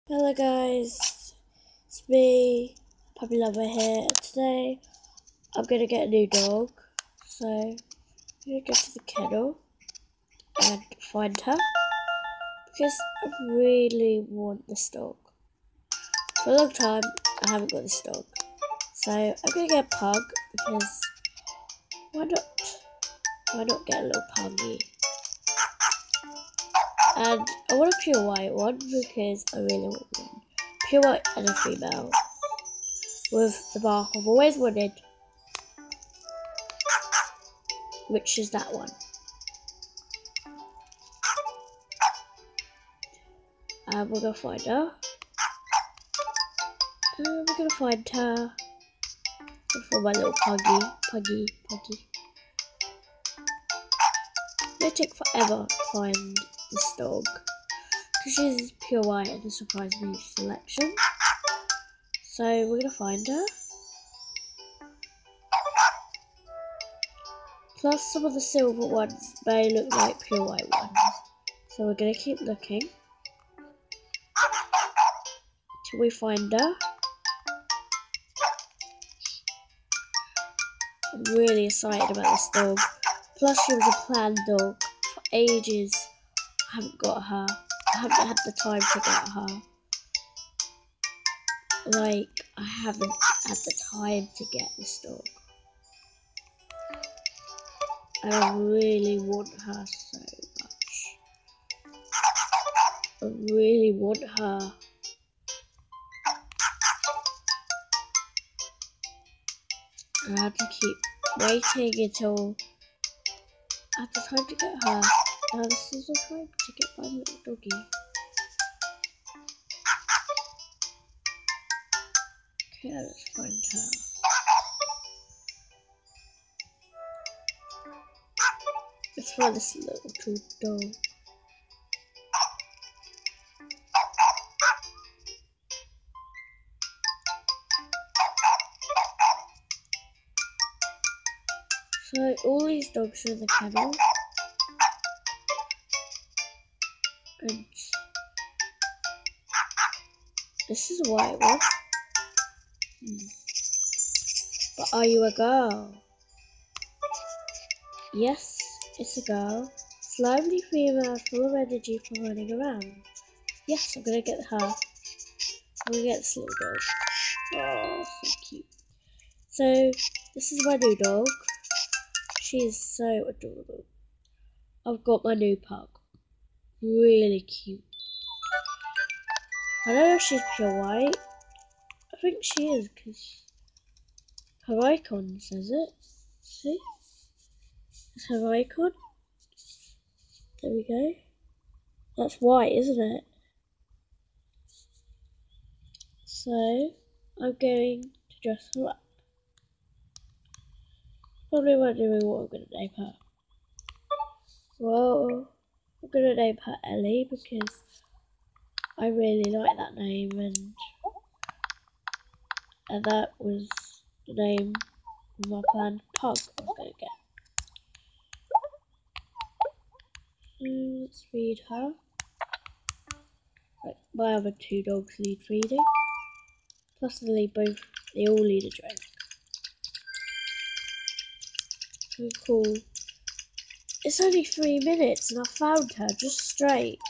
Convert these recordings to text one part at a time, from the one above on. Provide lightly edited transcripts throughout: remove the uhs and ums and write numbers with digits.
Hello guys, it's me, Puppy Lover here. Today I'm gonna get a new dog, so I'm gonna go to the kennel and find her because I really want this dog. For a long time I haven't got this dog, so I'm gonna get a pug because why not? Why not get a little puggy? And I want a pure white one because I really want one. Pure white and a female with the mark I've always wanted, which is that one. And we're gonna find her. And we're gonna find her. For my little puggy. It may take forever to find this dog because she's pure white and a surprise me selection. So we're gonna find her. Plus some of the silver ones may look like pure white ones. So we're gonna keep looking till we find her. I'm really excited about this dog. Plus she was a planned dog for ages. I haven't got her. I haven't had the time to get her. I haven't had the time to get this dog. And I really want her so much. I really want her. And I had to keep waiting until I had the time to get her. Now this is the time to get my little doggy. Okay, let's find her. Let's find this little dog. So all these dogs are in the kennel. And this is a white one. But are you a girl? Yes, it's a girl. It's lively female, full of energy for running around. Yes, I'm gonna get her. I'm gonna get this little dog. Oh, so cute. So, this is my new dog. She is so adorable. I've got my new pug. Really cute. I don't know if she's pure white. I think she is because her icon says it. See? That's her icon. There we go. That's white, isn't it? So, I'm going to dress her up. Probably wondering what I'm going to name her. Well, I'm going to name her Ellie because I really like that name and that was the name of my planned pug I was going to get. So let's feed her. Like my other two dogs need feeding. Plus they all need a drink. So cool. It's only 3 minutes and I found her just straight.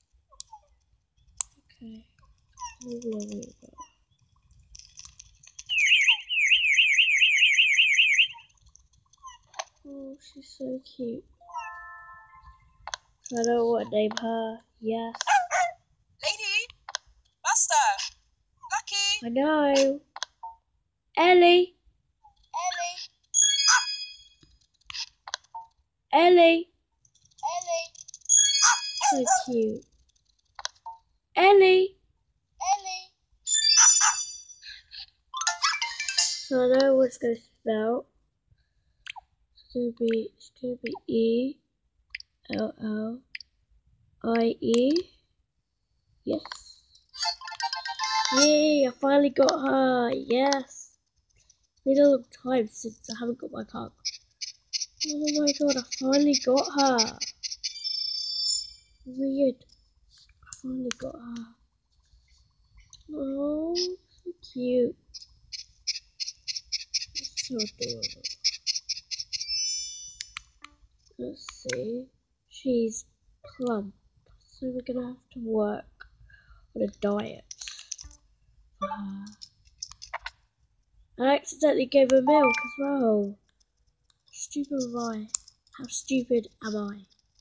Okay. How long have we got? Oh, she's so cute. So I don't want to name her. Yes. Lady! Master! Lucky! I know. Ellie! Ellie! So cute. Ellie! So I know what it's going to spell. It's going to be E-L-L-I-E. Yes. Yay, I finally got her. Yes. It's been a long time since I haven't got my pug. Oh my god, I finally got her. Weird. I finally got her. Oh, so cute. It's so adorable. Let's see. She's plump, so we're gonna have to work on a diet for her. I accidentally gave her milk as well. How stupid am I? How stupid am I?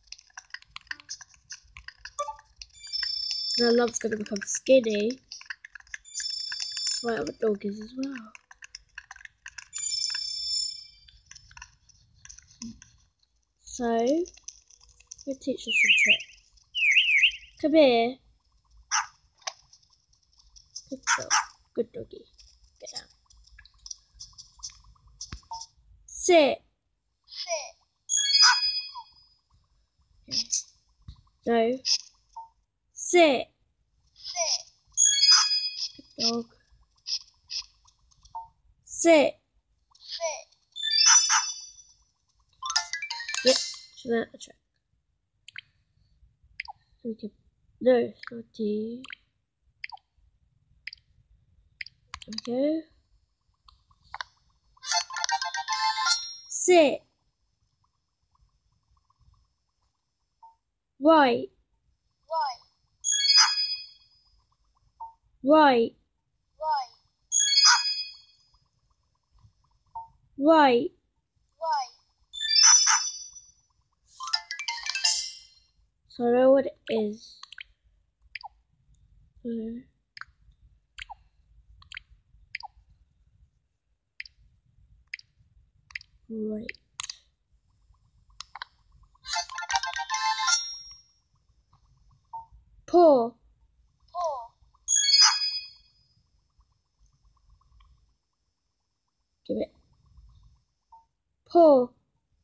Now Love's gonna become skinny. That's my other dog is as well. So, we'll teach us some tricks. Come here. Good dog. Good doggy. Get down. Sit. Okay. No. Sit. Good dog. Sit. Yep, she's at the track. We can. No, sorry. There we go. Sit. Right. Right. Right. So I know what it is. Right. Paw. Give it. Paw.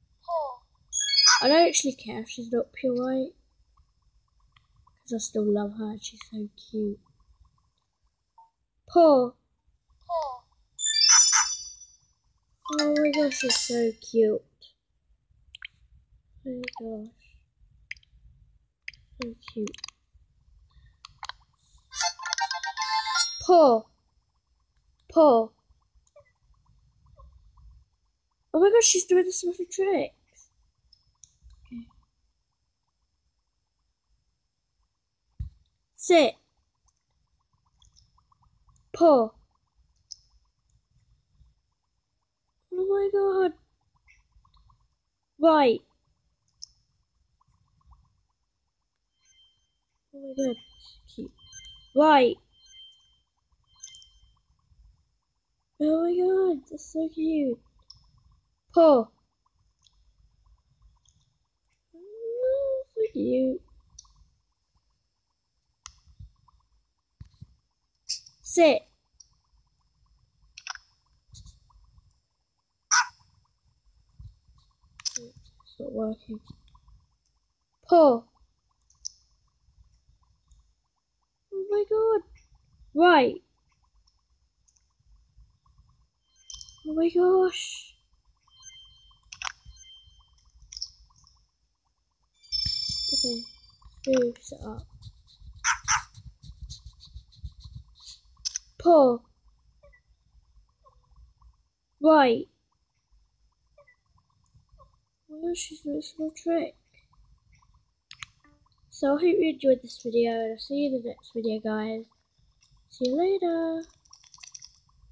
I don't actually care if she's not pure white, because I still love her and she's so cute. Paw. Oh my gosh, she's so cute. Oh my gosh. So cute. Paw. Paw. Oh my gosh, she's doing the snuffy tricks. Okay. Sit. Paw. Oh my god. Right. Oh my god, cute. Right. Oh my god, that's so cute. Paw. Oh, so cute. Sit. It's not working. Paw. Oh my god. Right. Oh my gosh. Okay. Move it up. Paw. Right. Oh my gosh, she's doing a small trick. So I hope you enjoyed this video and I'll see you in the next video, guys. See you later.